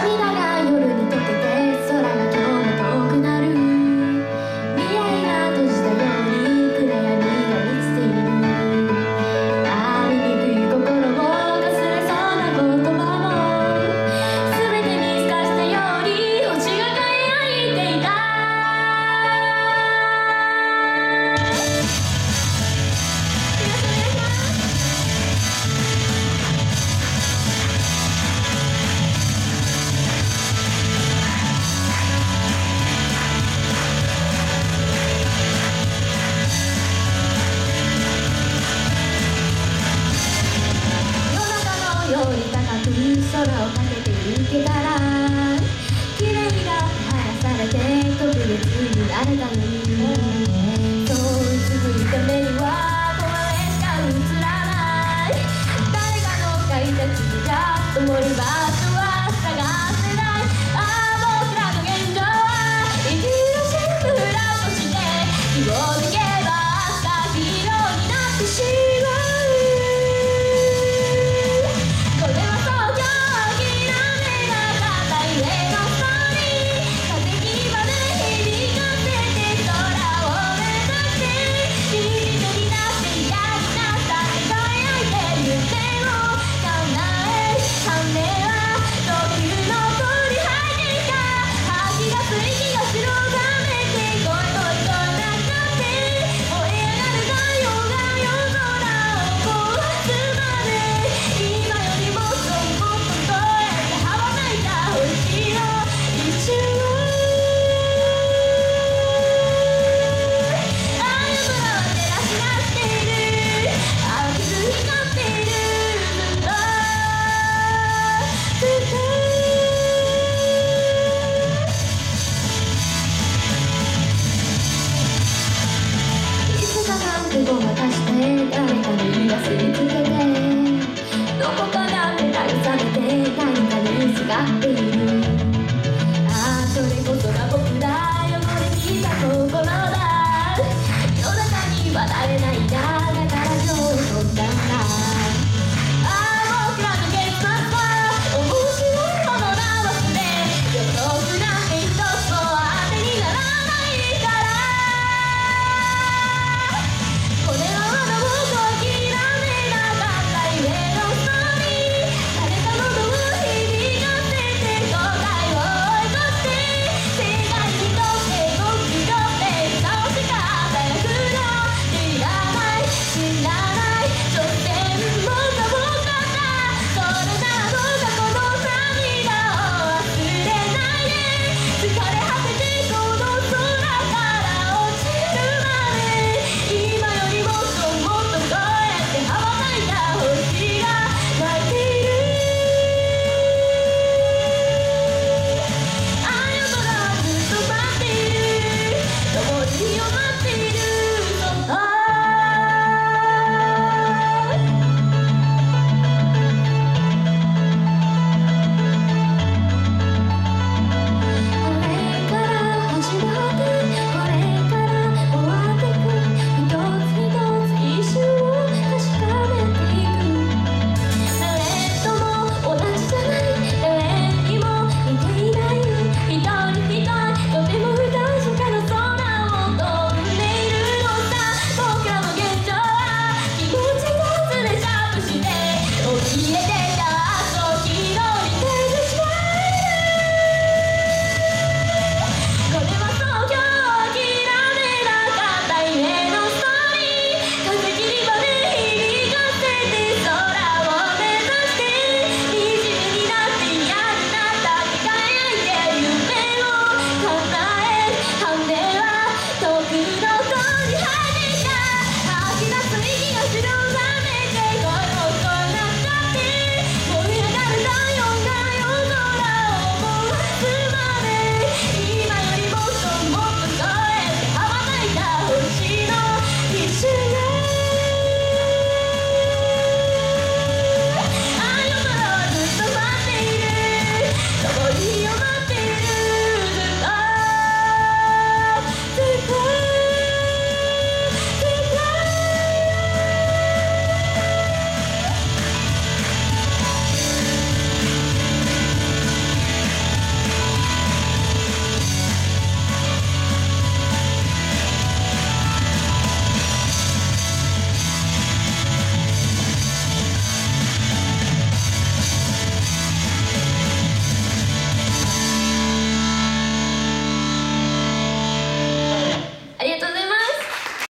涙が夜に溶けて空が今日も遠くなる。未来が閉じたように暗闇が満ちている。ありにくい心もかすれそうな言葉も全て見透かしたように星が輝いていた。より高く空をかけて行けたら綺麗が晴らされて特別になれたのに、そううつむいた目には壊れしか映らない。誰かの書いた地じゃ灯る場所は探せない。ああ僕らの現状は生きるシンプルとして気を抜けば明日ヒーローになってしまう。ごまかして誰かに忘れつけてどこかだって慰めて何かにすがっている。